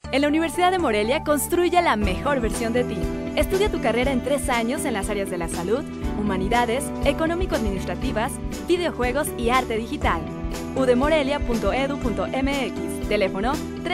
En la Universidad de Morelia construye la mejor versión de ti. Estudia tu carrera en 3 años en las áreas de la salud, humanidades, económico-administrativas, videojuegos y arte digital. udemorelia.edu.mx, teléfono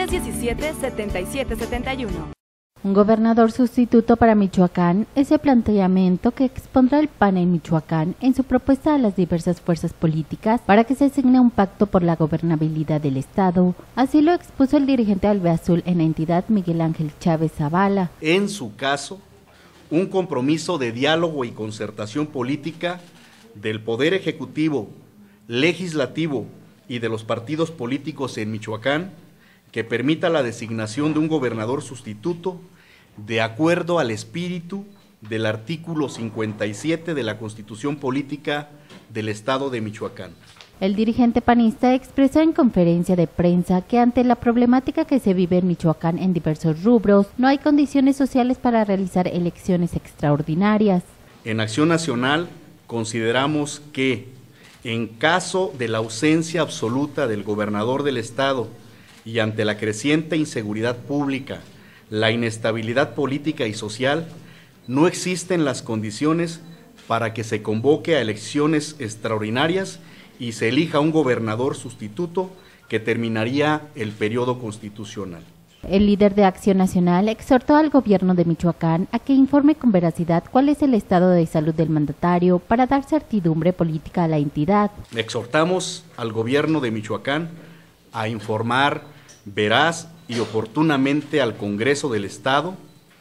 317-7771. Un gobernador sustituto para Michoacán es el planteamiento que expondrá el PAN en Michoacán en su propuesta a las diversas fuerzas políticas para que se asigne un pacto por la gobernabilidad del Estado. Así lo expuso el dirigente albiazul en la entidad, Miguel Ángel Chávez Zavala. En su caso, un compromiso de diálogo y concertación política del Poder Ejecutivo, Legislativo y de los partidos políticos en Michoacán que permita la designación de un gobernador sustituto de acuerdo al espíritu del artículo 57 de la Constitución Política del Estado de Michoacán. El dirigente panista expresó en conferencia de prensa que ante la problemática que se vive en Michoacán en diversos rubros, no hay condiciones sociales para realizar elecciones extraordinarias. En Acción Nacional consideramos que, en caso de la ausencia absoluta del gobernador del Estado y ante la creciente inseguridad pública, la inestabilidad política y social, no existen las condiciones para que se convoque a elecciones extraordinarias y se elija un gobernador sustituto que terminaría el periodo constitucional. El líder de Acción Nacional exhortó al gobierno de Michoacán a que informe con veracidad cuál es el estado de salud del mandatario para dar certidumbre política a la entidad. Exhortamos al gobierno de Michoacán a informar veraz y oportunamente al Congreso del Estado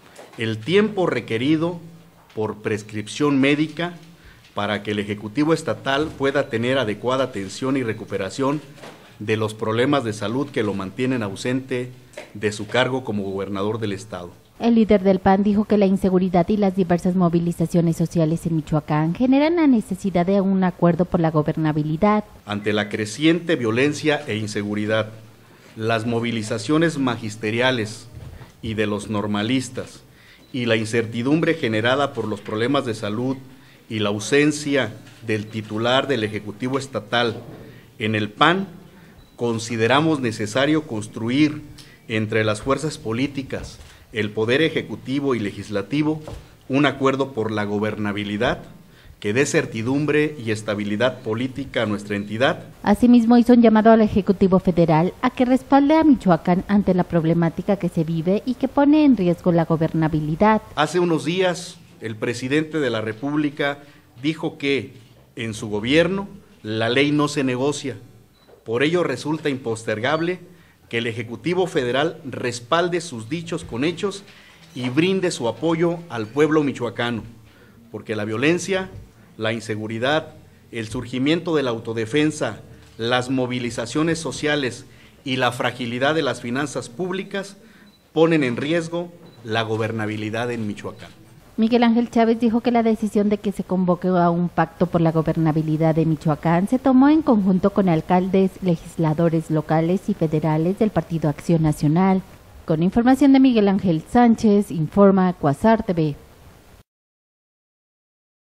el tiempo requerido por prescripción médica para que el Ejecutivo Estatal pueda tener adecuada atención y recuperación de los problemas de salud que lo mantienen ausente de su cargo como gobernador del Estado. El líder del PAN dijo que la inseguridad y las diversas movilizaciones sociales en Michoacán generan la necesidad de un acuerdo por la gobernabilidad. Ante la creciente violencia e inseguridad, las movilizaciones magisteriales y de los normalistas y la incertidumbre generada por los problemas de salud y la ausencia del titular del Ejecutivo Estatal en el PAN, consideramos necesario construir entre las fuerzas políticas, el Poder Ejecutivo y Legislativo, un acuerdo por la gobernabilidad que dé certidumbre y estabilidad política a nuestra entidad. Asimismo, hizo un llamado al Ejecutivo Federal a que respalde a Michoacán ante la problemática que se vive y que pone en riesgo la gobernabilidad. Hace unos días, el presidente de la República dijo que en su gobierno la ley no se negocia. Por ello resulta impostergable que el Ejecutivo Federal respalde sus dichos con hechos y brinde su apoyo al pueblo michoacano, porque la violencia, la inseguridad, el surgimiento de la autodefensa, las movilizaciones sociales y la fragilidad de las finanzas públicas ponen en riesgo la gobernabilidad en Michoacán. Miguel Ángel Chávez dijo que la decisión de que se convoque a un pacto por la gobernabilidad de Michoacán se tomó en conjunto con alcaldes, legisladores locales y federales del Partido Acción Nacional. Con información de Miguel Ángel Sánchez, informa Cuasar TV.